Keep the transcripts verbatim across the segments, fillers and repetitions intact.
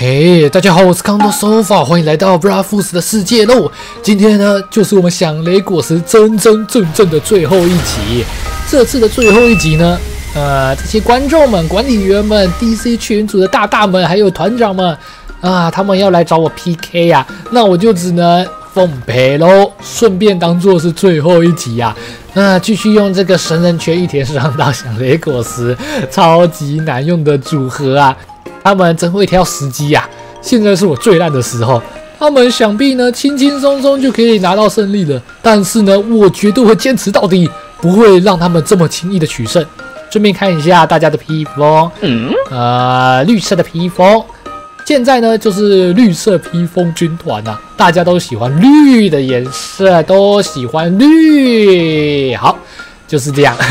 嘿，大家好，我是康多 Sofa， 欢迎来到 Bravos 的世界喽！今天呢，就是我们响雷果实真真正正的最后一集。这次的最后一集呢，呃，这些观众们、管理员们、D C 群组的大大们，还有团长们啊，他们要来找我 P K 呀、啊，那我就只能奉陪喽，顺便当做是最后一集呀、啊。啊，继续用这个神人圈一田上到响雷果实，超级难用的组合啊！他们真会挑时机呀、啊！现在是我最烂的时候，他们想必呢轻轻松松就可以拿到胜利了。但是呢，我绝对会坚持到底，不会让他们这么轻易的取胜。顺便看一下大家的披风，嗯，呃，绿色的披风，现在呢就是绿色披风军团啊，大家都喜欢绿的颜色，都喜欢绿。好，就是这样。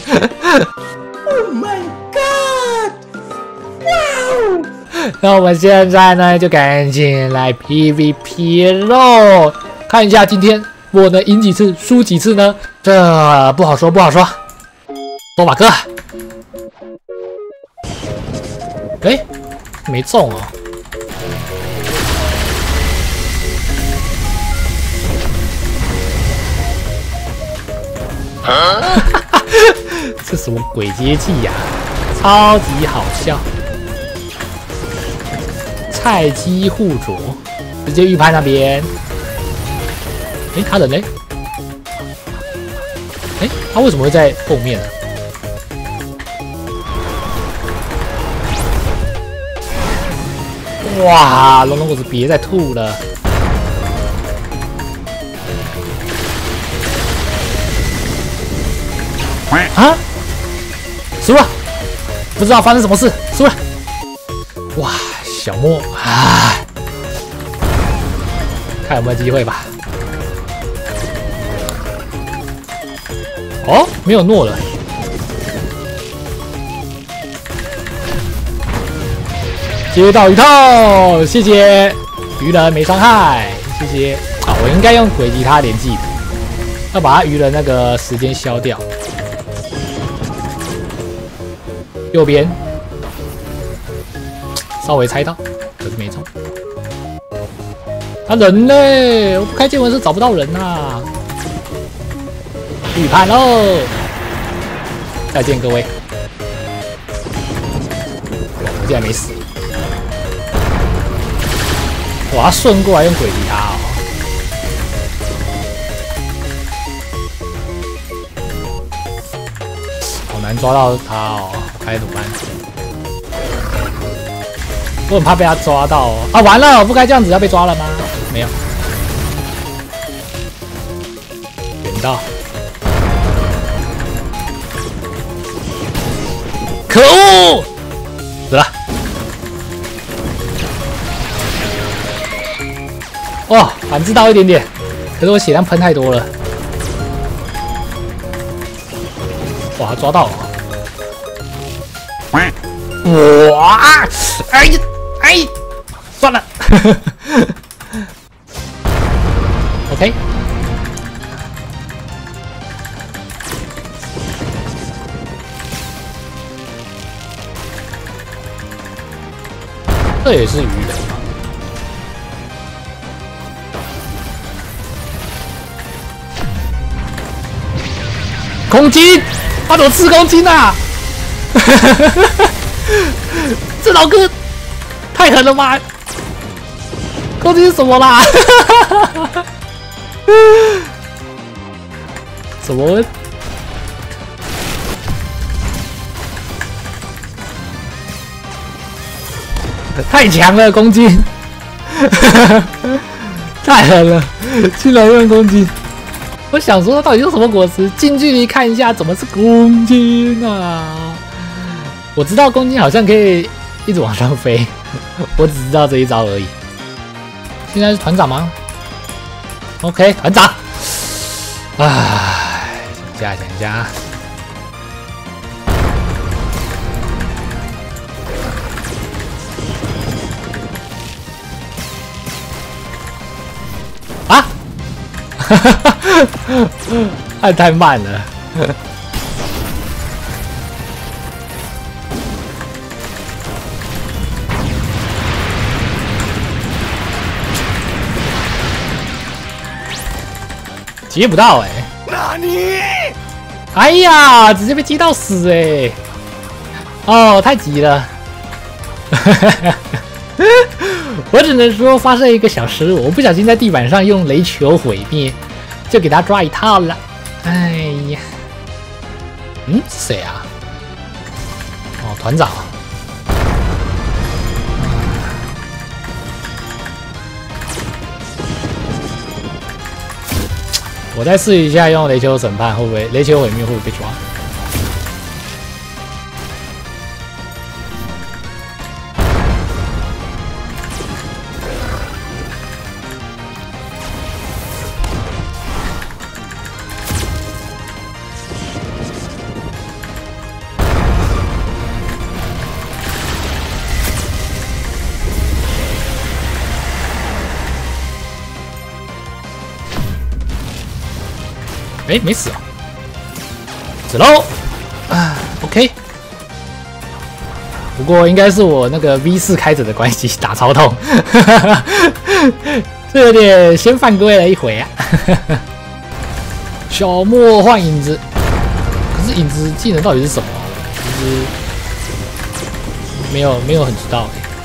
那我们现在呢，就赶紧来 P V P 喽！看一下今天我能赢几次，输几次呢？这不好说，不好说。多马哥，哎、欸，没中哦。啊、这什么鬼接技呀、啊？超级好笑！菜鸡互啄，直接预判那边。哎、欸，他人呢？哎、欸，他为什么会在后面呢、啊？哇，龙龙果子别再吐了！啊！输了，不知道发生什么事，输了。哇！小莫啊，看有没有机会吧。哦，没有诺了。接到一套，谢谢。鱼人没伤害，谢谢。啊，我应该用鬼吉他连技的，要把他鱼人那个时间消掉。右边。稍微猜到，可是没中。他人呢？我不开见闻是找不到人呐、啊。预判喽！再见各位。我竟然没死。哇，他顺过来用鬼吉他哦。好难抓到他哦，该怎么办？我很怕被他抓到哦！啊，完了，我不该这样子，要被抓了吗？没有，远到，可恶，死了！哇，反制到一点点，可是我血量喷太多了。哇，抓到了！哇，哎呀！哎，算了，OK， 这也是鱼人吗？公斤，他怎么吃公斤啊？这老哥。太狠了吗？攻击是什么啦？怎么？太强了，攻击！太狠了，竟然用攻击！我想说，到底是什么果实？近距离看一下，怎么是公斤啊？我知道公斤好像可以一直往上飞。我只知道这一招而已。现在是团长吗 ？OK， 团长。唉，想一下，想一下。啊！哈哈哈，按太慢了。 接不到哎、欸。那你？哎呀，直接被接到死哎、欸！哦，太急了。我只能说发生一个小失误，我不小心在地板上用雷球毁灭，就给他抓一套了。哎呀，嗯，是谁啊？哦，团长。我再试一下用雷球审判，会不会雷球毁灭会不会被抓？哎，没死哦，死喽！啊 ，OK。不过应该是我那个 V 四开着的关系，打超痛，这有点先犯规了一回啊。小莫换影子，可是影子技能到底是什么？其实没有没有很知道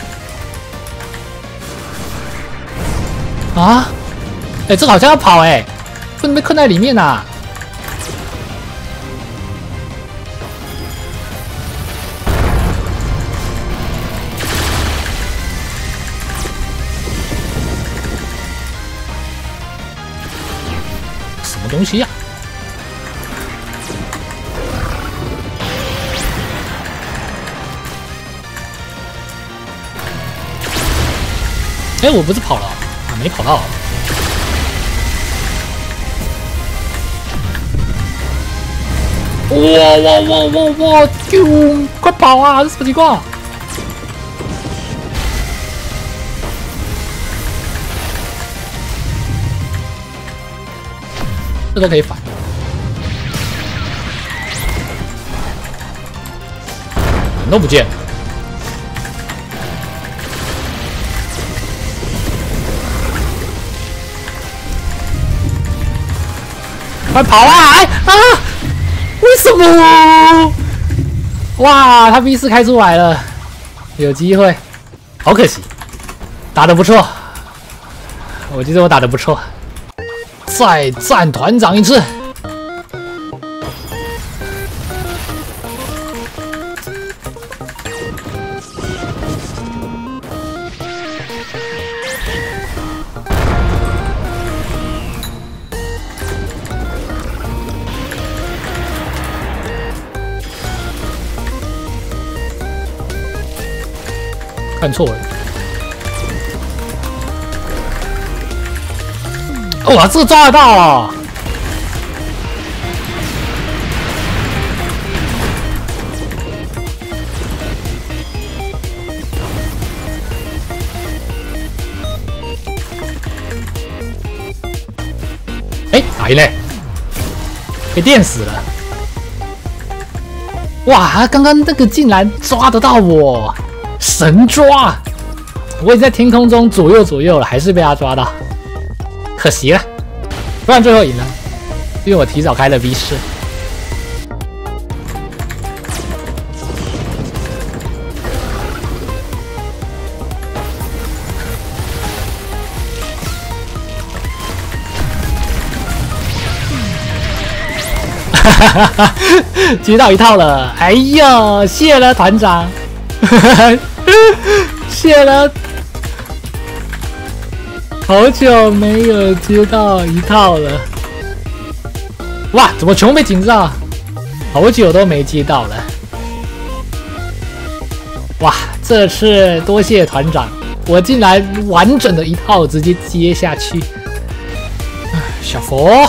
哎、欸。啊？哎、欸，这个好像要跑哎、欸，不能被困在里面呐、啊。什么东西呀、啊？哎，我不是跑了啊，没跑到。哇哇哇哇哇！啾，快跑啊！这什么情况？这都可以反，人都不见了。快跑啊！哎啊！为什么？哇，他 V 四开出来了，有机会，好可惜，打得不错，我觉得我打得不错。再战团长一次，看错了。哇，这个抓得到啊！哎，打赢嘞！被电死了！哇，他刚刚那个竟然抓得到我，神抓！我已经在天空中左右左右了，还是被他抓到。可惜了，不然最后赢了，因为我提早开了 V 四。哈哈哈！接到一套了，哎呦，谢了团长，谢了。好久没有接到一套了，哇！怎么全部被紧张？好久都没接到了，哇！这次多谢团长，我竟然完整的一套直接接下去。小佛，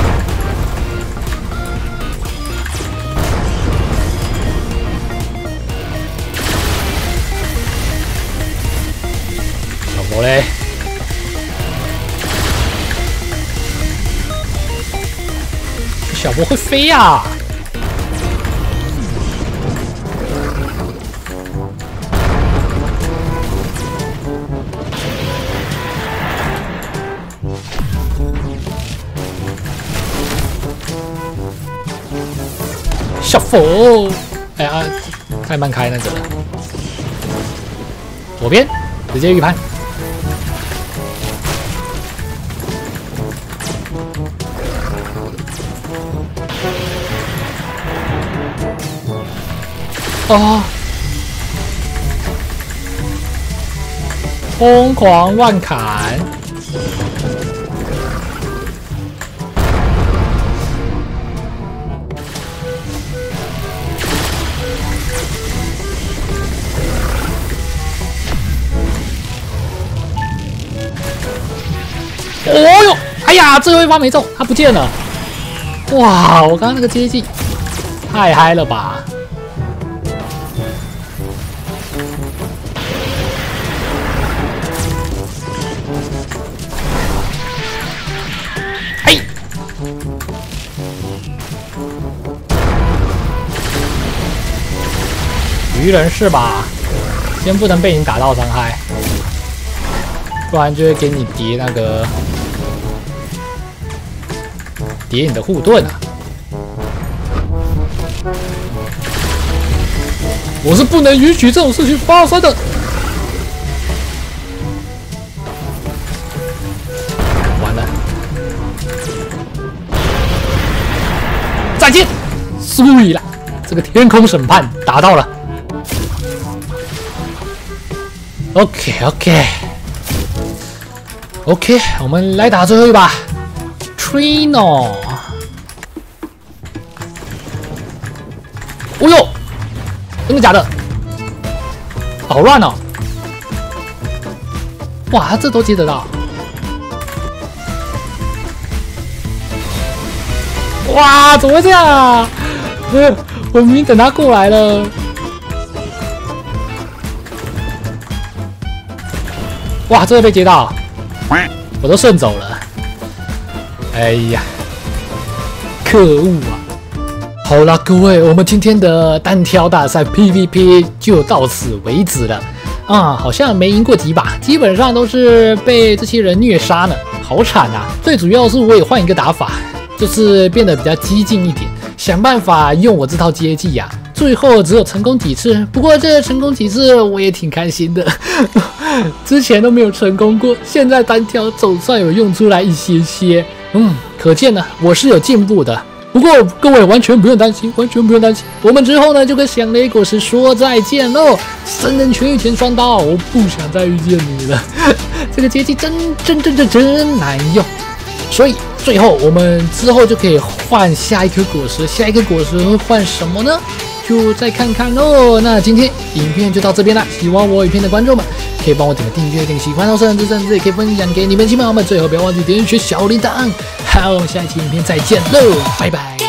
小佛嘞？小波会飞呀、啊！ 哦，哎呀，太慢开那个了。左边直接预判。哦，疯狂乱砍。 哦哟！哎呀，最后一发没中，他不见了。哇，我刚刚那个接技太嗨了吧！哎，愚人是吧？先不能被你打到伤害，不然就会给你叠那个。 叠你的护盾啊！我是不能允许这种事情发生的。完了，再见，输了。这个天空审判达到了。OK OK OK， 我们来打最后一把。 Trino， 哦呦，真的假的？好乱哦！哇，他这都接得到！哇，怎么会这样啊？我明明等他过来了。哇，这个被接到，我都顺走了。 哎呀，可恶啊！好啦，各位，我们今天的单挑大赛 P V P 就到此为止了啊！好像没赢过几把，基本上都是被这些人虐杀呢，好惨啊！最主要是我也换一个打法，就是变得比较激进一点，想办法用我这套接技呀、啊。最后只有成功几次，不过这成功几次我也挺开心的，之前都没有成功过，现在单挑总算有用出来一些些。 嗯，可见呢，我是有进步的。不过各位完全不用担心，完全不用担心。我们之后呢，就跟响雷果实说再见喽。神人全御前双刀，我不想再遇见你了。这个阶级真真真真真难用。所以最后我们之后就可以换下一颗果实，下一颗果实会换什么呢？就再看看喽。那今天影片就到这边啦。喜欢我影片的观众们，可以帮我点个订阅，点喜欢哦，甚至甚至也可以分享给你们亲朋好友们。最后不要忘记点选小铃铛。好，我们下一期影片再见喽，拜拜。